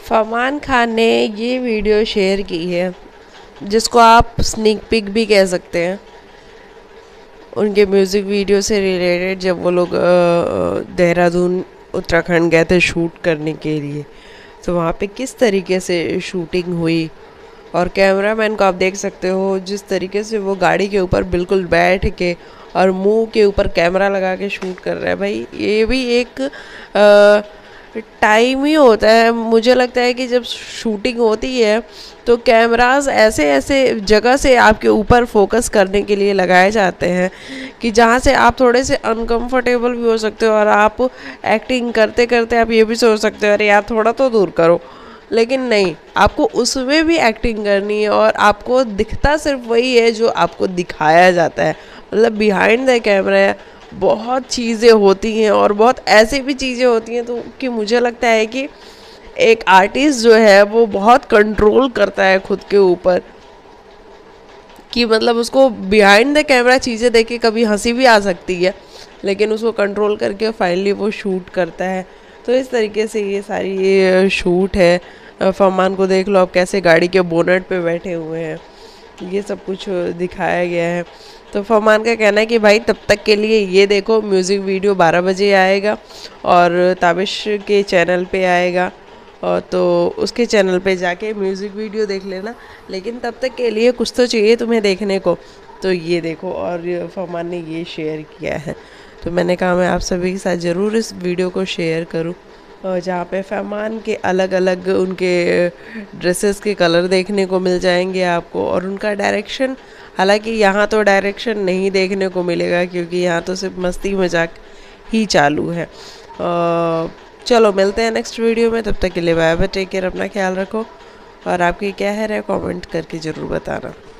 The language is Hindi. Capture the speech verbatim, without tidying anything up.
फरमान खान ने ये वीडियो शेयर की है जिसको आप स्नीक पिक भी कह सकते हैं, उनके म्यूज़िक वीडियो से रिलेटेड। जब वो लोग देहरादून उत्तराखंड गए थे शूट करने के लिए, तो वहाँ पे किस तरीके से शूटिंग हुई, और कैमरामैन को आप देख सकते हो जिस तरीके से वो गाड़ी के ऊपर बिल्कुल बैठ के और मुंह के ऊपर कैमरा लगा के शूट कर रहा है। भाई ये भी एक आ, टाइम ही होता है। मुझे लगता है कि जब शूटिंग होती है तो कैमरास ऐसे ऐसे जगह से आपके ऊपर फोकस करने के लिए लगाए जाते हैं कि जहाँ से आप थोड़े से अनकंफर्टेबल भी हो सकते हो, और आप एक्टिंग करते करते आप ये भी सोच सकते हो अरे यार थोड़ा तो दूर करो, लेकिन नहीं, आपको उसमें भी एक्टिंग करनी है और आपको दिखता सिर्फ वही है जो आपको दिखाया जाता है। मतलब बिहाइंड द कैमरा बहुत चीज़ें होती हैं, और बहुत ऐसी भी चीज़ें होती हैं तो कि मुझे लगता है कि एक आर्टिस्ट जो है वो बहुत कंट्रोल करता है खुद के ऊपर, कि मतलब उसको बिहाइंड द कैमरा चीज़ें देख के कभी हंसी भी आ सकती है, लेकिन उसको कंट्रोल करके फाइनली वो शूट करता है। तो इस तरीके से ये सारी ये शूट है। फरमान को देख लो आप कैसे गाड़ी के बोनट पे बैठे हुए हैं, ये सब कुछ दिखाया गया है। तो फरमान का कहना है कि भाई तब तक के लिए ये देखो, म्यूज़िक वीडियो बारह बजे आएगा और ताबिश के चैनल पे आएगा, और तो उसके चैनल पे जाके म्यूज़िक वीडियो देख लेना, लेकिन तब तक के लिए कुछ तो चाहिए तुम्हें देखने को। तो ये देखो, और फरमान ने ये शेयर किया है, तो मैंने कहा मैं आप सभी के साथ ज़रूर इस वीडियो को शेयर करूँ, जहाँ पे फरमान के अलग अलग उनके ड्रेसेस के कलर देखने को मिल जाएंगे आपको, और उनका डायरेक्शन। हालांकि यहाँ तो डायरेक्शन नहीं देखने को मिलेगा क्योंकि यहाँ तो सिर्फ मस्ती मजाक ही चालू है। आ, चलो मिलते हैं नेक्स्ट वीडियो में, तब तक के लिए बाय बाय, टेक केयर, अपना ख्याल रखो, और आपकी क्या है राय कमेंट करके ज़रूर बताना।